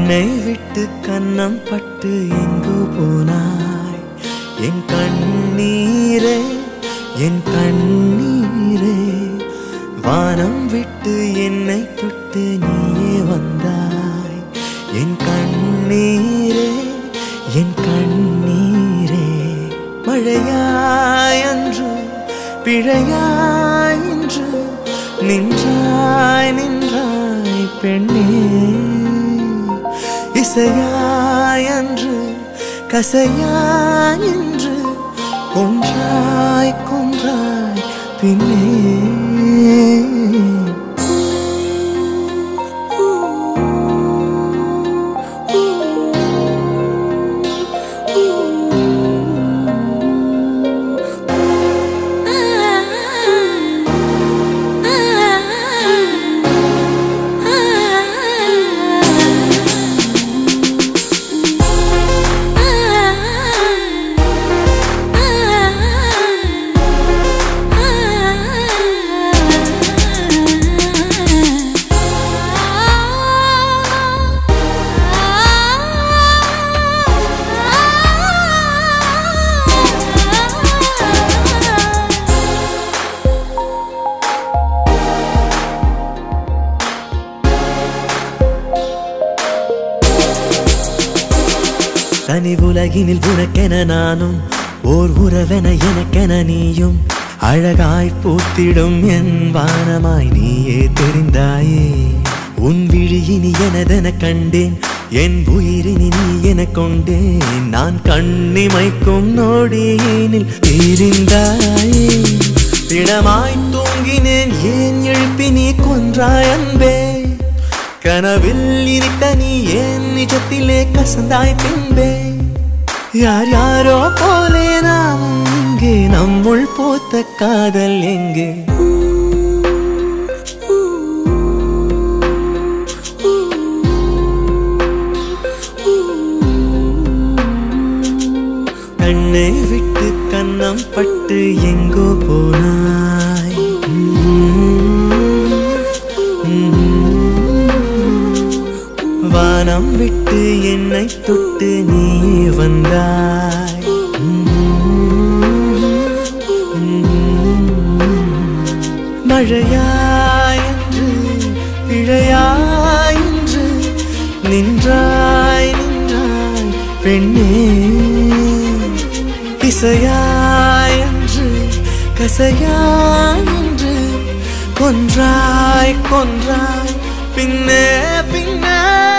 கண்ணை விட்டு கண்ணம் பட்டு எங்கு போனாய் என் கண்ணீரே என் கண்ணீரே வானம் விட்டு என்னை தொட்டு நீயே வந்தாய் என் கண்ணீரே என் கண்ணீரே மழையாய் அன்று பிழையாய் இன்று நின்றாய் நின்றாய் பெண்ணே இசையாய் அன்று கசையாய் இன்று கொன்றாய் கொன்றாய் பின்னே தனி உலகினில் உனக்கென நானும் ஓர் உறவென எனக்கென நீயும் அழகாய் பூத்திடும் என் வானமாய் நீயே தெரிந்தாயே உன் விழியினி எனதென கண்டேன் என் உயிரினி நீ என கொண்டேன் நான் கண்ணிமைக்கும் நொடியினில் தெரிந்தாயே திடமாய் தூங்கினேன் ஏன் எழுப்பி நீ கொன்றாய் அன்பே கனவில் இருட்ட நீ ஏன் நிஜத்திலே கசந்தாய் பின்பே யார் யாரோ போலே நாமும் இங்கே நம்முள் பூத்த காதல் எங்கே கண்ணை விட்டு கண்ணம் பட்டு எங்கோ போனாய் வானம் விட்டு என்னை தொட்டு நீ வந்தாய் மழையாய் என்று பிழையாய் என்று நின்றாய் நின்றாய் பெண்ணே இசையாய் என்று கசையாய் என்று கொன்றாய் கொன்றாய் பின்னே பின்னே